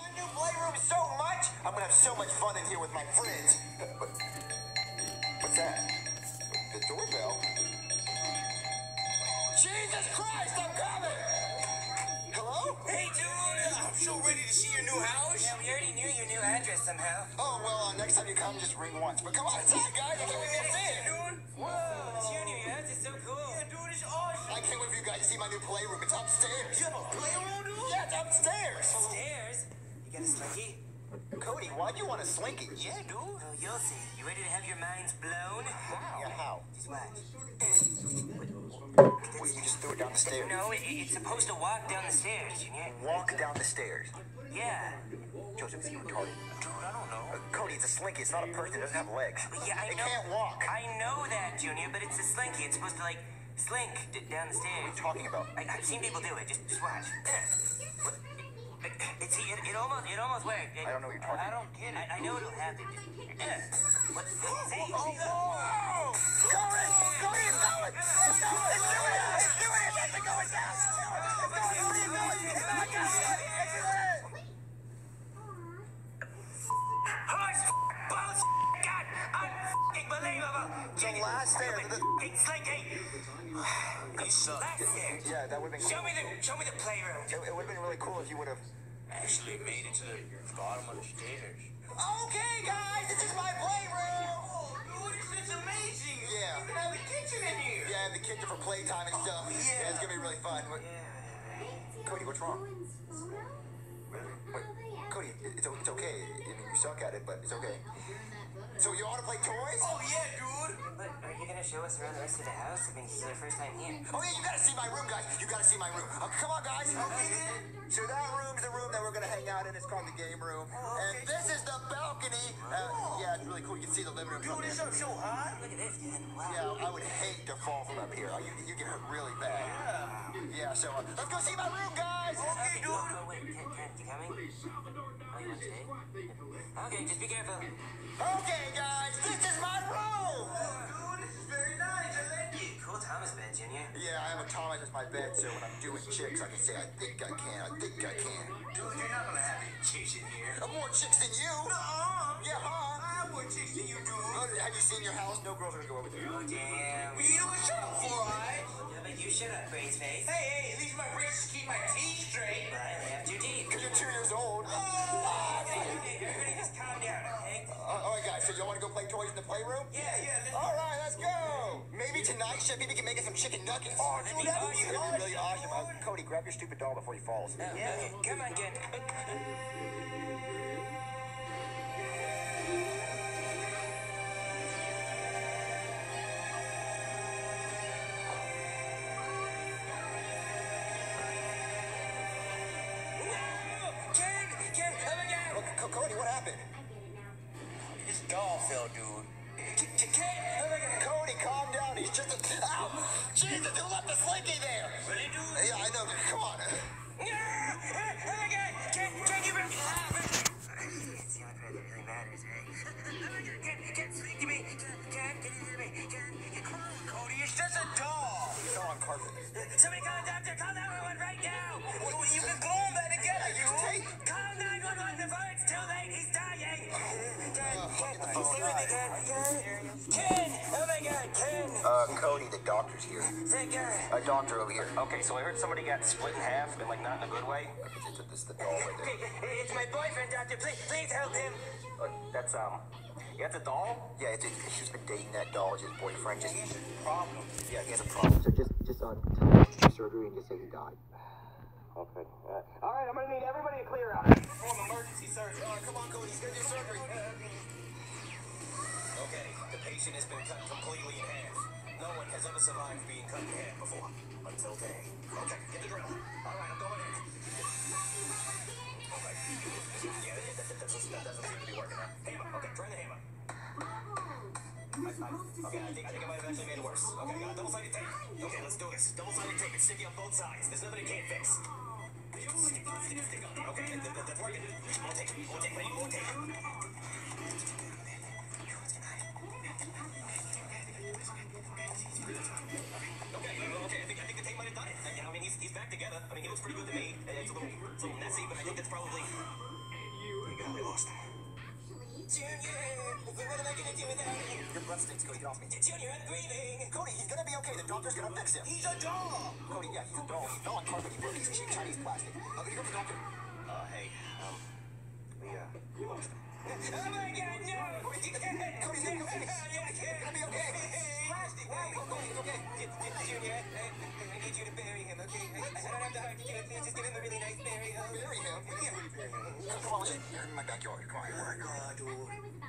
my new playroom so much. I'm gonna have so much fun in here with my friends. What's that? The doorbell? Jesus Christ, I'm coming! Hello? Hey, dude! I'm so ready to see your new house. Yeah, we already knew your new address somehow. Oh, well, next time you come, just ring once. But come on inside, guys. I can't wait to see it. Dude! Whoa, Junior, your house is so cool. Yeah, dude, it's awesome. I can't wait for you guys to see my new playroom. It's upstairs. You have a playroom, dude? Yeah, it's upstairs. Stairs? You got a slinky? Cody, why'd you want a slinky? Yeah, dude. Oh, you'll see. You ready to have your minds blown? Yeah, how? Just watch. Wait, you just threw it down the stairs. No, it's supposed to walk down the stairs, Junior. Walk down the stairs. Yeah. Joseph, is he retarded? Dude, I don't know. Cody, it's a slinky. It's not a person. It doesn't have legs. Yeah, I It know. can't walk. I know that, Junior, but it's a slinky. It's supposed to, like, slink down the What are you stairs. talking about? I've seen people do it. Just watch. It almost worked. I don't know what you're talking I about. don't get it. I know it'll happen. What? See? Whoa! Cody! Cody, it's going! It's going! It's doing it! It's doing it! It's going down! It's going! What are you doing? It's not going! It's it! Horse bullshit! God, unbelievable! The last stair. Slinky! You suck. Last stair. Yeah, that would have been Show cool. me the playroom. It would have been really cool if you would have... Actually made it to the bottom of the stairs. Okay, guys, this is my playroom! Oh, dude, this is amazing. Yeah. You even have a kitchen in here. Yeah, the kids are for playtime and stuff. Yeah, it's gonna be really fun. Cody, what's wrong? Wait, Cody, it's okay. I mean, you suck at it, but it's okay. So you want to play toys? Oh, yeah, dude. But are you gonna show us around the rest of the house? I mean, this is our first time here. Oh yeah, you gotta see my room, guys. You gotta see my room. Come on, guys. Okay, then. So that room's the room that we're gonna hang out in. It's called the game room. And this is the balcony. Yeah, it's really cool. You can see the living room from Dude, it's there. up so high. Look at this, Ken. Wow. Yeah, I would hate to fall from up here. You get hurt really bad. Yeah, so let's go see my room, guys. Okay, dude. Oh, wait, Ken, you coming? Oh, you want to stay? Okay, just be careful. Okay, guys, this is my room. Dude, this is very nice. I like it. Cool Thomas bed, Junior. Yeah, I have a Thomas as my bed, so when I'm doing chicks, I can say, I think I can. I think I can. Dude, you're not gonna have any chicks in here. I'm more chicks than you. Yeah, huh? I have more chicks than you, dude. Have you seen your house? No girls are gonna go over there. Oh, damn. Well, you know what? Shut up, alright? Yeah, but you shut up, brace face. Hey, at least my braces keep my teeth straight. But I only have 2 teeth. Because you're 2 years old. Okay, everybody just calm down, okay? All right, guys, so y'all want to go play toys in the playroom? Yeah, let's All right, let's go. Maybe tonight, Chef Pee Pee can make us some chicken nuggets. Oh, dude, that would be really awesome. Cody, grab your stupid doll before he falls. Okay, come on, Ken. Ken, oh my God. Cody, what happened? This doll fell, dude. Cody, calm down. He's just a... Ow! Jesus, you left the slinky there. Really, dude? Yeah, I know. Come on. Oh my God. Ken, you better... It's the only part that really matters, hey? Oh my God, Ken, speak to me. Ken, can you hear me? Ken, Cody, it's just a doll. You fell on carpet. somebody call a doctor. Call 911 right now. Well, you can glue them back together, dude. Call 911 before it's too late. He's dying. Ken, Oh, stay with me, Ken. Ken, oh my God, Ken. Cody, the doctor's here. Thank God. A doctor over here. Okay, so I heard somebody got split in half, but like not in a good way. This is the doll right there. It's my boyfriend, doctor. Please help him. That's yeah, it's a doll. Yeah, he's been dating that doll, his boyfriend. Just Problem. yeah, he has a problem. So just tell him surgery and just say he died. Okay. All right, I'm gonna need everybody to clear out. Perform emergency surgery. Come on, Cody, he's gonna do surgery. Okay, the patient has been cut completely in half. No one has ever survived being cut in half before. Until today. Okay, get the drill. All right, I'm going in. Okay. Yeah, that doesn't seem to be working out. Hammer. Okay, try the hammer. Okay, I think I might have actually made it worse. Okay, I got a double-sided tape. Okay, let's do this. Double-sided tape. It's sticky on both sides. There's nothing it can't fix. Stick on. Okay, that's working. More tape. More tape. I need more tape. Okay, I think the tape might have done it. I mean, he's back together. I mean, he looks pretty good to me. It's a little messy, but I think that's probably... Cody, we lost. Junior, what am I gonna do without him? Your breath stinks, Cody. Get off me. Junior, I'm breathing. Cody, he's gonna be okay. The doctor's gonna fix him. He's a doll. Cody, yeah, he's a doll. He fell on carpet. He broke a piece of cheap Chinese plastic. I'm gonna go to the doctor. Hey, we lost him. Oh my God, no. Cody's gonna be okay. He's gonna be okay. Plastic. Cody, it's okay. Junior, I need you to bury him, okay? I don't have the heart to do it. Please just give him a really nice burial. Bury him. We can't really bury him. Come on, let's you're in my backyard. Come on. Oh my God, dude.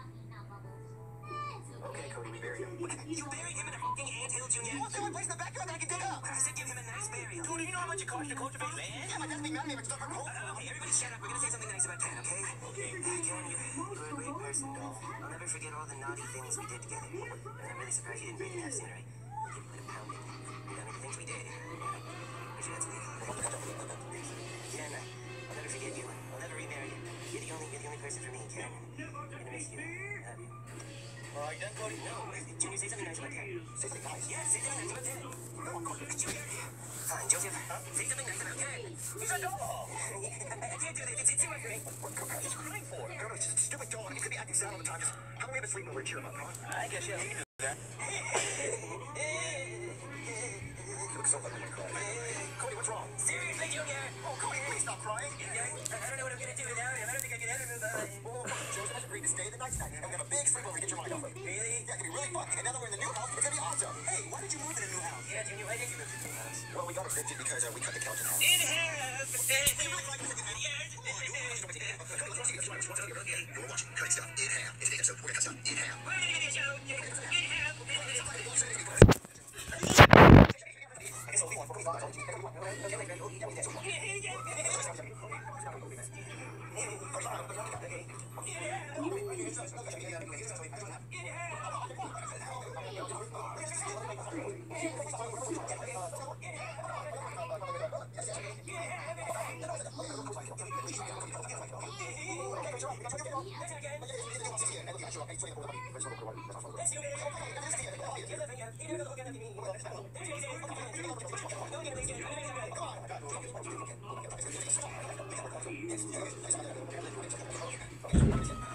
Okay, Cody, we buried him. You buried him in a fucking anthill, Junior. What's the only place in the backyard that I can dig up? I said give him a nice burial. Dude, you know how much it costs to cultivate land? Yeah, my dad's being mad at me if it's not for cold. Okay, everybody shut up. We're gonna say something nice about Ken, okay? Okay. Ken, you're a great person, doll. I'll never forget all the naughty things we did together. And I'm really surprised you didn't break it half sooner. We'll give you a pounding. I mean, the things we did. But you had to leave. Ken, I'll never forget you. I'll never remarry you. You're the only person for me, Ken. I'm gonna miss you. I love you. All right, then, Cody. No, Junior, say something nice about Ken. Say something nice. Yeah, say something nice about Ken. Junior. Fine, Joseph. Say something nice about Ken. He's a doll. I can't do this. It's too much for me. What he's crying for? I don't know, it's just a stupid dog. He's gonna be acting sad all the time. How can we have a sleepover and cheer him up, huh? I guess, yeah, we can do that. He looks so ugly when he cries. Cody, what's wrong? Seriously, Junior. Oh, Cody, please stop crying. I don't know what I'm gonna do without him. I don't think I can ever move on. Whoa, Joseph has agreed to stay the night tonight, and we have a big sleepover to get your mind off of. Really? Yeah, it's gonna be really fun. And now that we're in the new house, it's gonna be awesome. Hey, why did you move in a new house? Yeah, Junior, why did you move to the house? Well, we got evicted because we cut the couch in half. In half. We're watching cutting stuff in half. It's an episode. We're gonna cut stuff in half. We're gonna do the show. In half. Let's go.